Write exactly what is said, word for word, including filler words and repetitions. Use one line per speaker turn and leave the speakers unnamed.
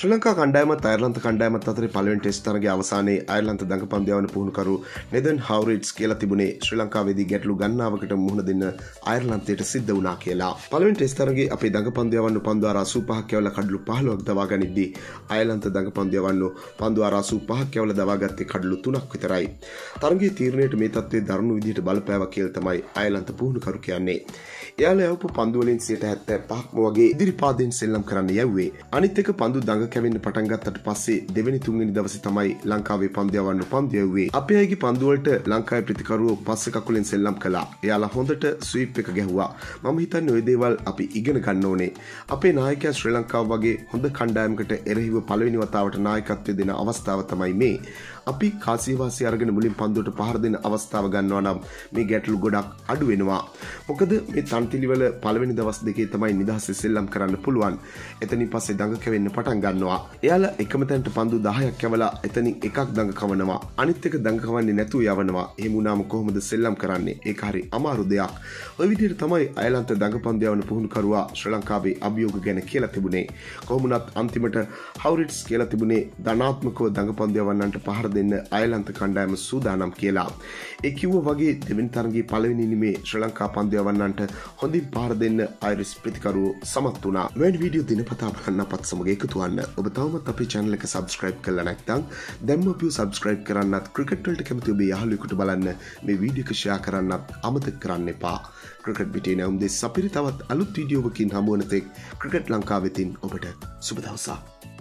ශ්‍රී ලංකා කණ්ඩායමත් අයර්ලන්ත කණ්ඩායමත් අතරේ පළවෙනි ටෙස්ට් තරගයේ අවසානයේ අයර්ලන්ත දඟපන්දු යවන පුහුණුකරු නෙදන් හවරිට්ස් කියලා තිබුණේ ශ්‍රී ලංකාවේදී ගැටලු ගණනාවකට මුහුණ දෙන්න අයර්ලන්තයට සිද්ධ වුණා කියලා. පළවෙනි ටෙස්ට් තරගයේ අපේ දඟපන්දු යවන්න පන්දු ආර අසූ පහක් යවලා කඩලු පහළොවක් දවා ගනිද්දී අයර්ලන්ත දඟපන්දු යවන්න පන්දු ආර අසූ පහක් යවලා දවා ගත්තේ කඩලු තුනක් විතරයි. තරගයේ තීරණයට මේ තත්ත්වයේ දරුණු විදිහට බලපෑවා කියලා තමයි අයර්ලන්ත පුහුණුකරු කියන්නේ. එයාලා යවපු පන්දු වලින් සියයට හැත්තෑ පහක්ම වගේ ඉදිරිපාදයෙන් සෙල්ලම් කරන්න යව්වේ. අනිත් එක පන්දු දඟ කැවෙන්න පටන් ගත්තට පස්සේ දෙවෙනි තුන්වෙනි දවසේ තමයි ලංකාවේ පන්දු යවන්න පන්දු යව්වේ. අපේ අයගේ පන්දු වලට ලංකාවේ ප්‍රතිකරුවෝ පස්සේ කකුලෙන් සෙල්ලම් කළා. එයාලා හොඳට ස්වීප් එක ගැහුවා. මම හිතන්නේ ওই දේවල් අපි ඉගෙන ගන්න ඕනේ. අපේ නායකයා ශ්‍රී ලංකාව වගේ හොඳ කණ්ඩායමකට එරෙහිව පළවෙනි වතාවට නායකත්වය දෙන අවස්ථාව තමයි මේ. අපි කාසියවාසී අරගෙන මුලින් පන්දුවට පහර දෙන අවස්ථාව ගන්නවා නම් මේ ගැටලු ගොඩක් අඩු වෙනවා. මොකද මේ තන්තිලිවල පළවෙනි දවස් දෙකේ තමයි නිදහසේ සෙල්ලම් කරන්න පුළුවන්. එතනින් පස්සේ දඟ කැවෙන්න පටන් ගන්නවා. එයාලා එකම තැනට පන්දු දහයක් යවලා එතනින් එකක් දඟ කවනවා. අනිත් එක දඟ කවන්නේ නැතුව යවනවා. එහෙම වුණාම කොහොමද සෙල්ලම් කරන්නේ? ඒක හරි අමාරු දෙයක්. ඔය විදිහට තමයි අයර්ලන්ත දඟ පන්දු යවන පුහුණුකරුවා ශ්‍රී ලංකාවේ අභියෝග ගැන කියලා තිබුණේ. කොහොම වුණත් අන්තිමට හවරිට්ස් කියලා තිබුණේ ධනාත්මකව දඟ පන්දු යවන්නන්ට පහර දෙන්න අයර්ලන්ත කණ්ඩායම සූදානම් කියලා. ඒ කිව්වා වගේ දෙවෙනි තරගයේ පළවෙනි ඉනිමේ ශ්‍රී ලංකා පන්දු යවන්නන්ට හොඳින් පහර දෙන්න අයිරිස් ප්‍රතිකරුවෝ සමත් වුණා. මෙවැනි වීඩියෝ දිනපතා බලන්න අපත් සමග එකතු වන්න. ඔබ තවමත් අපේ channel එක subscribe කරලා නැත්නම් දැන්ම අපිව subscribe කරන්නත් ක්‍රිකට් වලට කැමති ඔබේ යාළුවෙකුට බලන්න මේ වීඩියෝ එක share කරන්නත් අමතක කරන්න එපා. ක්‍රිකට් පිටේ නැවුම් දෙස් අපිට තවත් අලුත් වීඩියෝවකින් හමු වන තෙක් ක්‍රිකට් ලංකාවෙතින් ඔබට සුබ දවසක්.